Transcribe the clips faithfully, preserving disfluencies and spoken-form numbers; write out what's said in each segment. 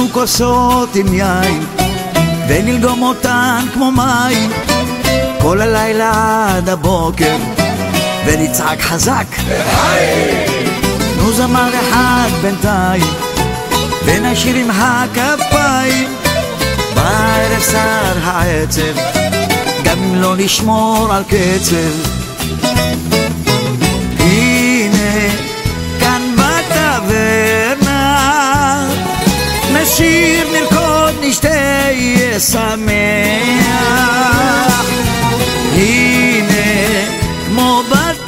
לנו כוסות עם יין ונלגום אותן כמו מים כל הלילה עד הבוקר ונצעק חזק נו זמר אחד בינתיים ונשאיר עם הכפיים בערב שר העצב גם אם לא נשמור על קצב הנה כאן בטברנה נשיר נרקוד נשתה יהיה שמח הנה כמו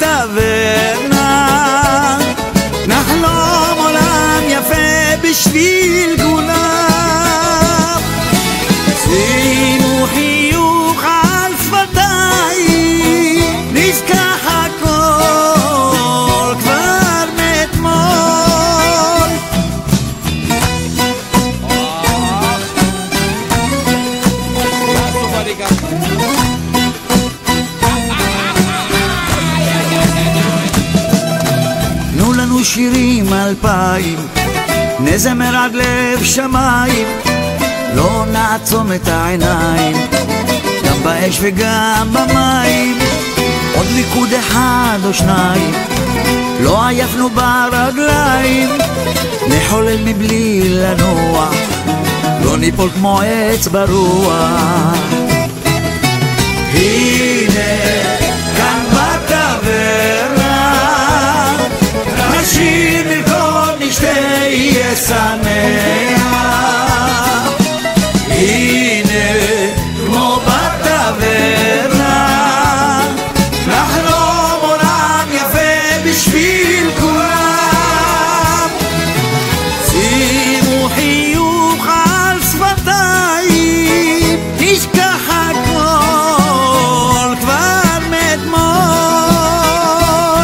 בטברנה נחלום עולם יפה בשביל כולם שימו חיוך על שפתיים נשכח הכל כבר מאתמול תנו לנו שירים אלפיים נזמר עד לב שמיים לא נעצום את העיניים גם באש וגם במים עוד ליכוד אחד או שניים לא עייפנו ברגליים נחולל מבלי לנוע לא ניפול כמו עץ ברוח הנה כאן בטברנה נשיר נרקוד נשתה יהיה שמח הנה כמו בטברנה נחלום עולם יפה בשביל כולם שימו חיוך על שפתיים נשכח הכל כבר מאתמול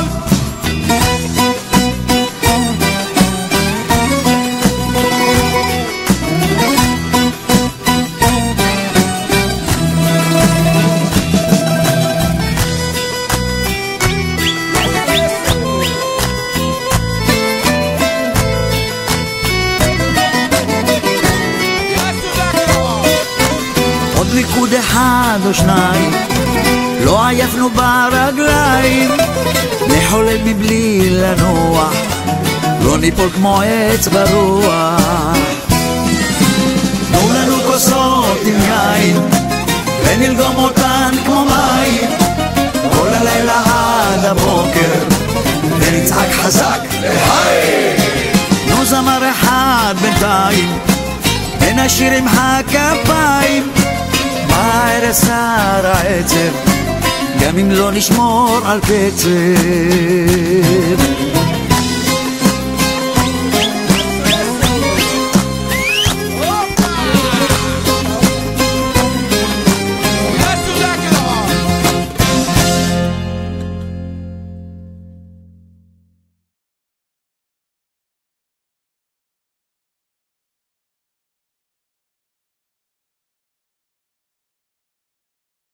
עוד ליכוד אחד או שניים לא עייפנו ברגליים נחולל מבלי לנוע לא ניפול כמו עץ ברוח תנו לנו כוסות עם יין ונלגום אותן כמו מים כל הלילה עד הבוקר ונצעק חזק נו זמר אחד בינתיים ונשאיר עם הכפיים בערב שר העצב גם אם לא נשמור על קצב